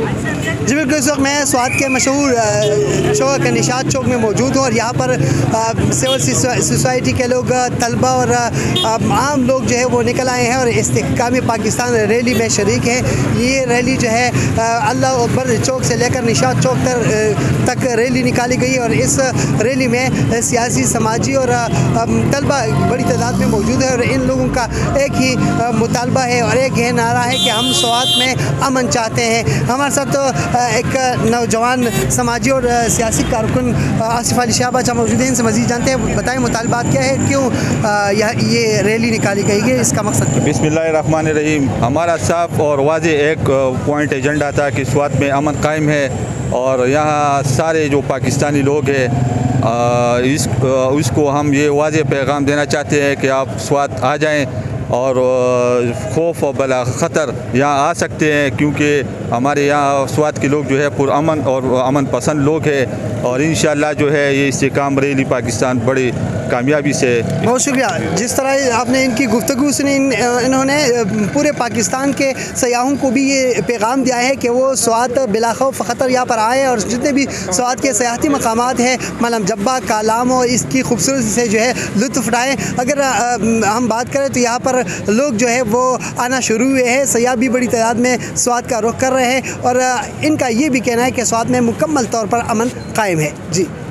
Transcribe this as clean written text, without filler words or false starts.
जी बिल्कुल, इस वक्त मैं स्वात के मशहूर चौक निशात चौक में मौजूद हूँ और यहाँ पर सिविल सोसाइटी के लोग, तलबा और आम लोग जो है वो निकल आए हैं और इस्तेहकाम पाकिस्तान रैली में शरीक हैं। ये रैली जो है अल्लाह अकबर चौक से लेकर निशात चौक तक रैली निकाली गई और इस रैली में सियासी, समाजी और तलबा बड़ी तादाद में मौजूद है और इन लोगों का एक ही मुतालबा है और एक ही नारा है कि हम स्वात में अमन चाहते हैं। हमारे साथ तो एक नौजवान समाजी और सियासी कारकुन आसिफ अली शाह बाचा मौजूद हैं, इनसे मज़ीद जानते हैं। बताएं मुतालबात क्या है, क्यों ये रैली निकाली गई है, इसका मकसद? बिस्मिल्लाहिर्रहमानिर्रहीम। हमारा साफ और वाज़े एक पॉइंट एजेंडा था कि स्वात में अमन कायम है और यहाँ सारे जो पाकिस्तानी लोग हैं उसको हम ये वाज़े पैगाम देना चाहते हैं कि आप स्वात आ जाएँ और खौफ और बला ख़तर यहाँ आ सकते हैं, क्योंकि हमारे यहाँ स्वात के लोग जो है पुरअमन और अमन पसंद लोग हैं और इंशाअल्लाह जो है ये इस्तेहकाम रैली पाकिस्तान बड़ी कामयाबी से। बहुत शुक्रिया। जिस तरह आपने इनकी गुफ्तगू सुनी, इन्होंने पूरे पाकिस्तान के सयाहों को भी ये पैगाम दिया है कि वो स्वात बिला खौफ ख़तर यहाँ पर आए और जितने भी स्वात के सयाहती मकामात हैं, मलम जब्बा, कालाम और इसकी खूबसूरती से जो है लुत्फ़ उठाएँ। अगर हम बात करें तो यहाँ पर लोग जो है वो आना शुरू हुए हैं, सयाह भी बड़ी तादाद में स्वात का रुख कर रहे हैं और इनका ये भी कहना है कि स्वात में मुकम्मल तौर पर अमन कायम है। जी।